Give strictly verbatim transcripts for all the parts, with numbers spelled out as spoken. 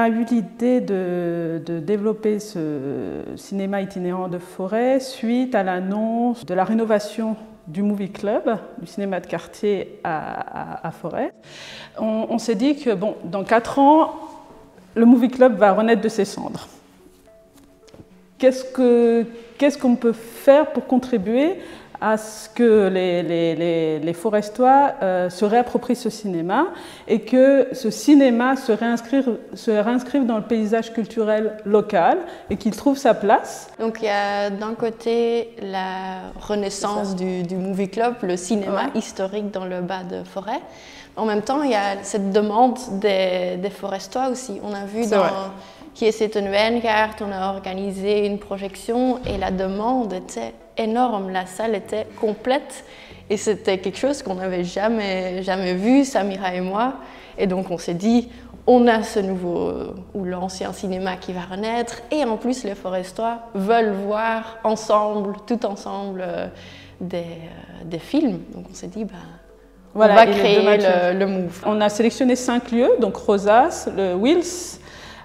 a eu l'idée de, de développer ce cinéma itinérant de Forêt suite à l'annonce de la rénovation du Movie Club, du cinéma de quartier à, à, à Forêt. On, on s'est dit que bon, dans quatre ans, le Movie Club va renaître de ses cendres. Qu'est-ce que, qu'est-ce qu'on peut faire pour contribuer à ce que les, les, les, les Forestois euh, se réapproprient ce cinéma et que ce cinéma se réinscrive, se réinscrive dans le paysage culturel local et qu'il trouve sa place. Donc il y a d'un côté la renaissance du, du Movie Club, le cinéma ouais. historique dans le bas de Forêt. En même temps, il y a cette demande des, des Forestois aussi. On a vu dans Qui est cette Wijngaard, on a organisé une projection et la demande était énorme. La salle était complète et c'était quelque chose qu'on n'avait jamais, jamais vu, Samira et moi. Et donc on s'est dit, on a ce nouveau ou l'ancien cinéma qui va renaître et en plus les Forestois veulent voir ensemble, tout ensemble, euh, des, euh, des films. Donc on s'est dit, bah, voilà, on va créer le, le Move. On a sélectionné cinq lieux, donc Rosas, le Wills,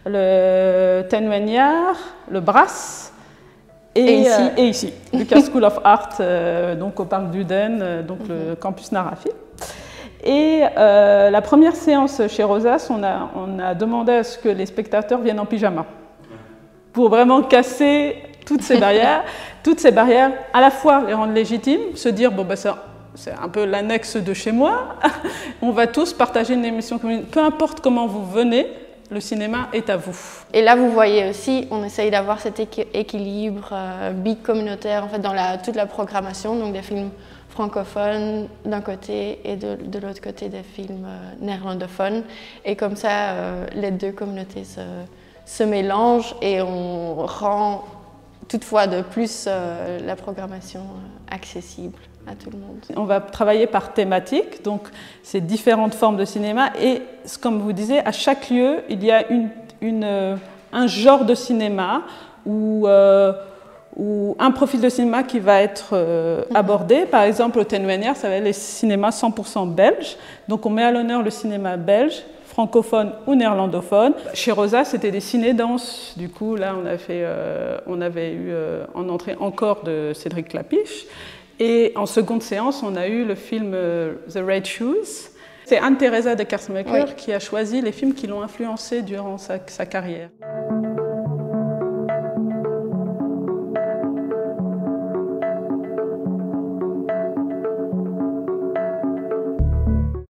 le Ten Wijngaard, le Brass et, et ici, euh, et ici Lucas School of Art, euh, donc au parc d'Uden, euh, donc mm-hmm. le campus Narafi. Et euh, la première séance chez Rosas, on a, on a demandé à ce que les spectateurs viennent en pyjama pour vraiment casser toutes ces barrières, toutes ces barrières, à la fois les rendre légitimes, se dire bon ben ça. C'est un peu l'annexe de chez moi. On va tous partager une émission commune. Peu importe comment vous venez, le cinéma est à vous. Et là, vous voyez aussi, on essaye d'avoir cet équilibre euh, bicommunautaire en fait, dans la, toute la programmation, donc des films francophones d'un côté et de, de l'autre côté des films euh, néerlandophones. Et comme ça, euh, les deux communautés se, se mélangent et on rend toutefois de plus euh, la programmation euh, accessible à tout le monde. On va travailler par thématique, donc c'est différentes formes de cinéma et comme vous disiez, à chaque lieu, il y a une, une, euh, un genre de cinéma ou, euh, ou un profil de cinéma qui va être euh, mm-hmm. abordé. Par exemple, au Ten Wijngaard, ça va être les cinémas cent pour cent belges, donc on met à l'honneur le cinéma belge, francophone ou néerlandophone. Chez Rosa, c'était des ciné-danses. Du coup, là, on, a fait, euh, on avait eu euh, en entrée encore de Cédric Clapiche. Et en seconde séance, on a eu le film euh, The Red Shoes. C'est Anne-Theresa de Kersmaker oui. qui a choisi les films qui l'ont influencé durant sa, sa carrière.